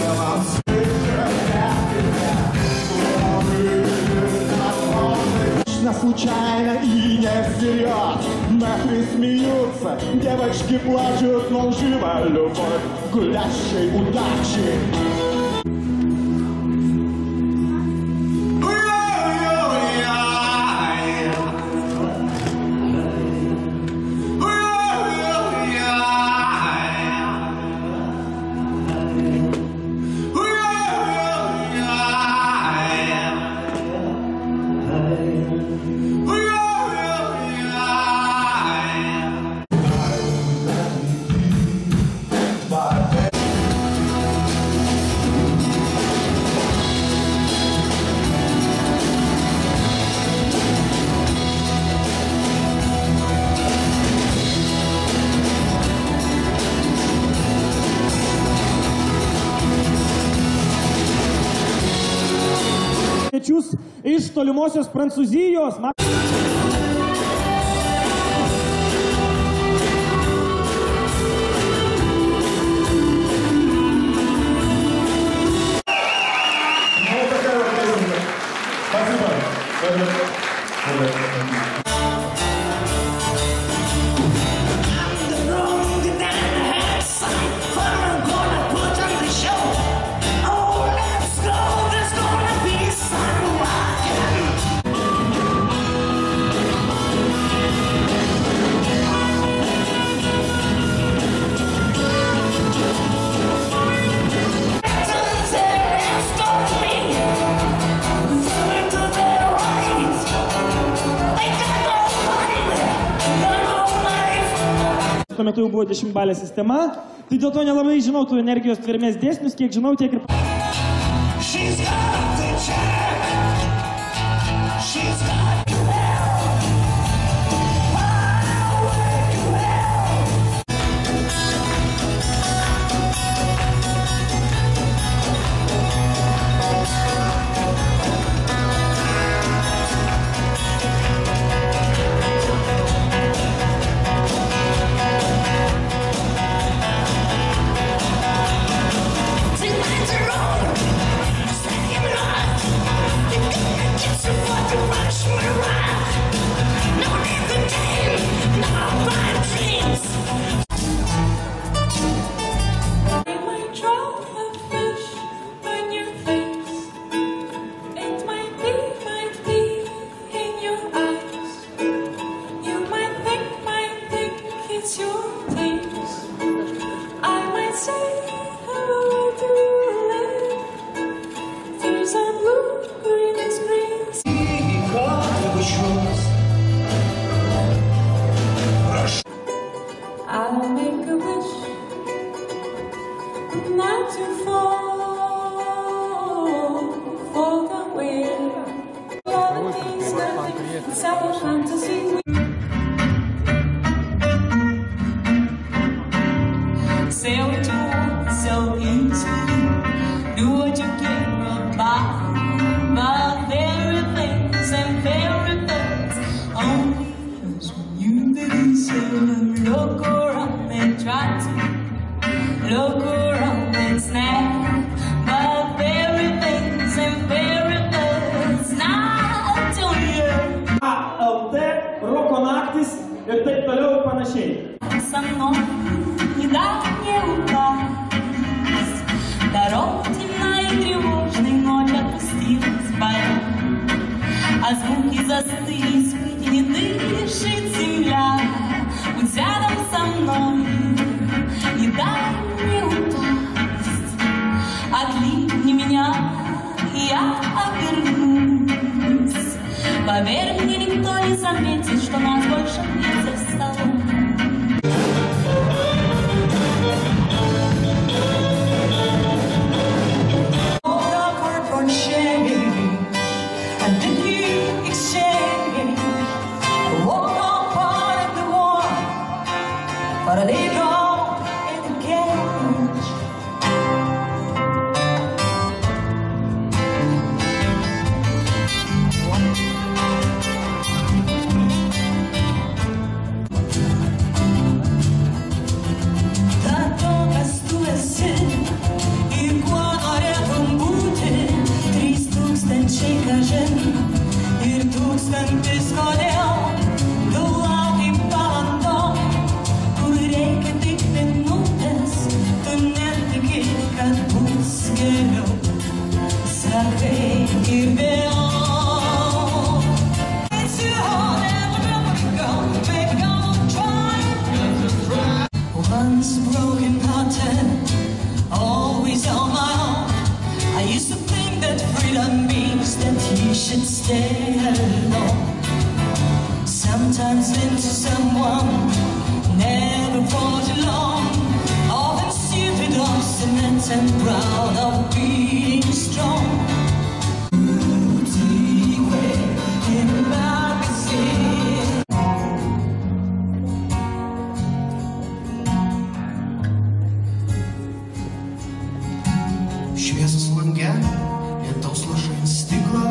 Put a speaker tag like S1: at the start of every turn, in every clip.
S1: Случайно и не всерьез нахрен смеются, девочки плачут, но лжива любовь гулящей удачи.
S2: Iš tolimosios Prancūzijos. Tuo metu jau buvo 10-balė sistema, tai dėl to nelabai žinau tų energijos tvermės dėsnius, kiek žinau, tiek ir... Ir taip toliau ir panašiai.
S3: Со мной никуда не упасть. Дорога темна и тревожной, ночь отпустилась в полет. А звуки застыли, спит и не дышит земля. Будь рядом со мной, не дай мне упасть. Окликни меня, и я обернусь. Поверь мне, никто не заметит, что нас больше нет за столом. vėliau, sakai ir vėl. Once broken hearted, always on my own. I used to think that freedom means that you should stay alone. Sometimes into someone, never for too long. Often stupid, obstinate and proud of being strong.
S4: Šviesos lange, lietaus lašai ant stiklo.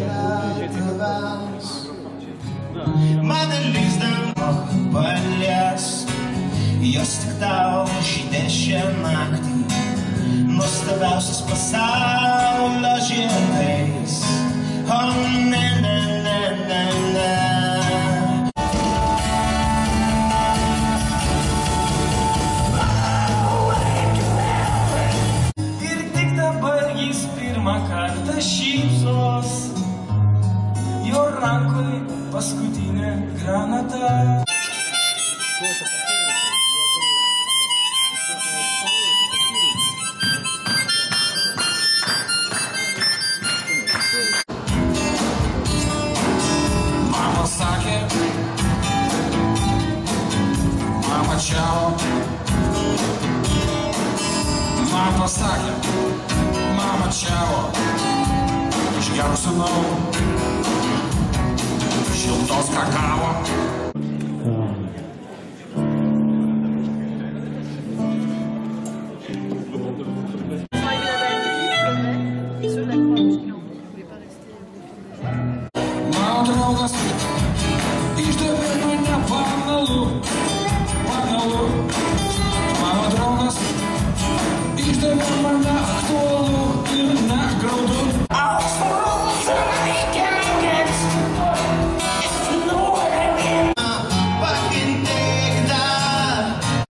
S4: Mane lysdama palies, jos tik tau žydė šią naktį, nuostabiausias pasaulio žiedais. O ne, ne, ne, ne, ne.
S5: Pirmą kartą šypsos, jo rankoj paskutinė granata. Mama sakė, mama čiao. Mama sakė, mama čiao, išgerk sūnau šiltos kakavo.